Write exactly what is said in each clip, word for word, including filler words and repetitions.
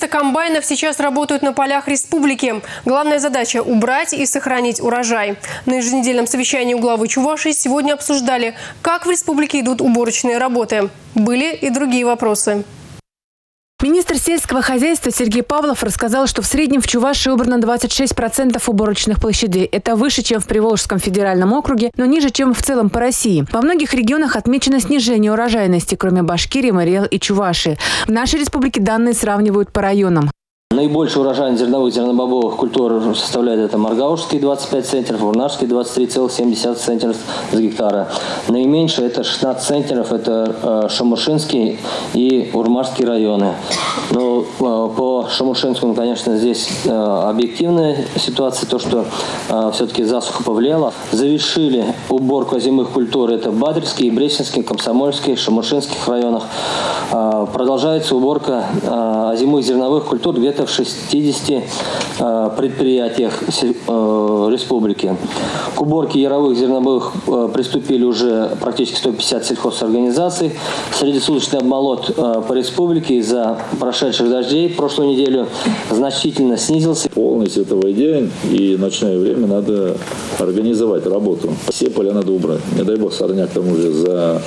триста комбайнов сейчас работают на полях республики. Главная задача – убрать и сохранить урожай. На еженедельном совещании у главы Чувашии сегодня обсуждали, как в республике идут уборочные работы. Были и другие вопросы. Министр сельского хозяйства Сергей Павлов рассказал, что в среднем в Чувашии убрано двадцать шесть процентов уборочных площадей. Это выше, чем в Приволжском федеральном округе, но ниже, чем в целом по России. Во многих регионах отмечено снижение урожайности, кроме Башкирии, Марий Эл и Чувашии. В нашей республике данные сравнивают по районам. Наибольший урожай зерновых зернобобовых культур составляет это Маргаушский двадцать пять центнеров, Урнашский двадцать три целых семь десятых центнера с гектара. Наименьший это шестнадцать центнеров, это Шамушинский и Урмашский районы. Но по Шамушинскому, конечно, здесь объективная ситуация, то, что все-таки засуха повлияла. Завершили уборку озимых культур, это Бадринский, Бреченский, Комсомольский, Шамушинских районах. Продолжается уборка озимых зерновых культур где-то в шестидесяти предприятиях республики. К уборке яровых зерновых приступили уже практически сто пятьдесят сельхозорганизаций. Среднесуточный обмолот по республике из-за прошедших дождей прошлую неделю значительно снизился. Полный световой день и ночное время надо организовать работу. Все поля надо убрать. Не дай бог сорняк к тому же за...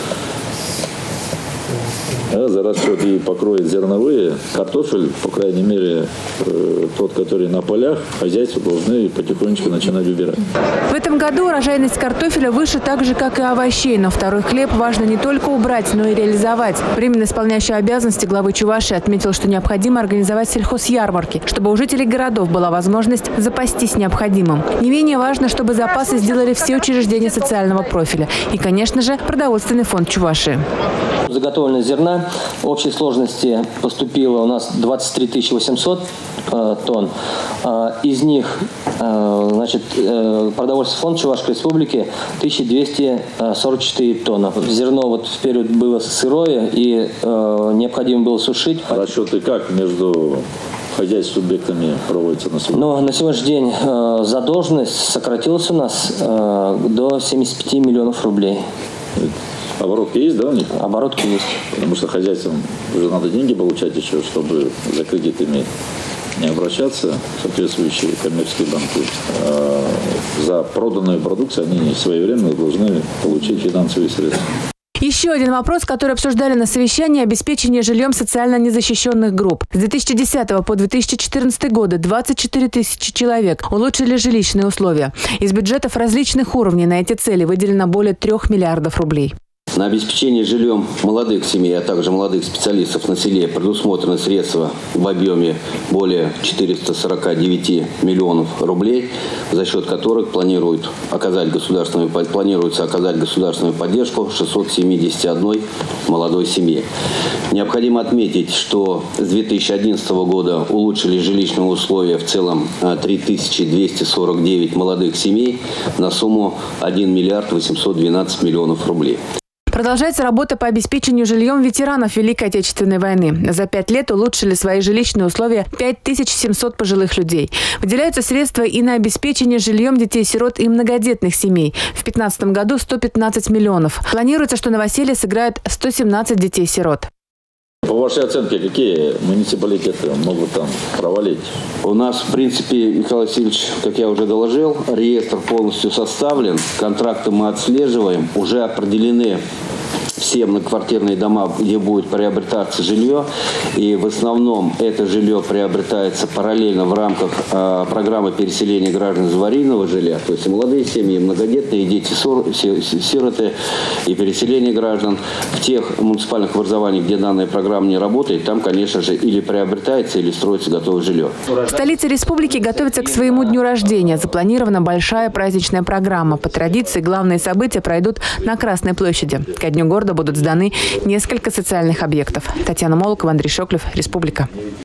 за расчет и покроет зерновые. Картофель, по крайней мере, тот, который на полях, хозяйства должны потихонечку начинать убирать. В этом году урожайность картофеля выше так же, как и овощей. Но второй хлеб важно не только убрать, но и реализовать. Временно исполняющий обязанности главы Чувашии отметил, что необходимо организовать сельхозярмарки, чтобы у жителей городов была возможность запастись необходимым. Не менее важно, чтобы запасы сделали все учреждения социального профиля. И, конечно же, продовольственный фонд Чувашии. Заготовленное зерна в общей сложности поступило у нас двадцать три тысячи восемьсот э, тонн. Э, из них э, значит, э, продовольственный фонд Чувашской республики тысяча двести сорок четыре тонны. Зерно вот в период было сырое и э, необходимо было сушить. Расчеты как между хозяйственными субъектами проводятся на сегодня? Но на сегодняшний день э, задолженность сократилась у нас э, до семидесяти пяти миллионов рублей. Оборотки есть, да, у них? Оборотки есть. Потому что хозяйствам уже надо деньги получать еще, чтобы за кредитами не обращаться в соответствующие коммерческие банки. А за проданную продукцию они своевременно должны получить финансовые средства. Еще один вопрос, который обсуждали на совещании – обеспечение жильем социально незащищенных групп. С две тысячи десятого по две тысячи четырнадцатый годы двадцать четыре тысячи человек улучшили жилищные условия. Из бюджетов различных уровней на эти цели выделено более трех миллиардов рублей. На обеспечение жильем молодых семей, а также молодых специалистов на селе предусмотрены средства в объеме более четырёхсот сорока девяти миллионов рублей, за счет которых планируют оказать государственную, планируется оказать государственную поддержку шестисот семидесяти одной молодой семье. Необходимо отметить, что с две тысячи одиннадцатого года улучшили жилищные условия в целом три тысячи двести сорок девять молодых семей на сумму один миллиард восемьсот двенадцать миллионов рублей. Продолжается работа по обеспечению жильем ветеранов Великой Отечественной войны. За пять лет улучшили свои жилищные условия пять тысяч семьсот пожилых людей. Выделяются средства и на обеспечение жильем детей-сирот и многодетных семей. В две тысячи пятнадцатом году сто пятнадцать миллионов. Планируется, что новоселье сыграет сто семнадцать детей-сирот. По вашей оценке, какие муниципалитеты могут там провалить? У нас, в принципе, Михаил Васильевич, как я уже доложил, реестр полностью составлен, контракты мы отслеживаем, уже определены все многоквартирные дома, где будет приобретаться жилье. И в основном это жилье приобретается параллельно в рамках э, программы переселения граждан из аварийного жилья. То есть и молодые семьи, и многодетные, и дети-сироты, и переселение граждан. В тех муниципальных образованиях, где данная программа не работает, там, конечно же, или приобретается, или строится готовое жилье. Столица республики готовится к своему дню рождения. Запланирована большая праздничная программа. По традиции главные события пройдут на Красной площади. Ко дню города будут сданы несколько социальных объектов. Татьяна Молокова, Андрей Шоклев, Республика.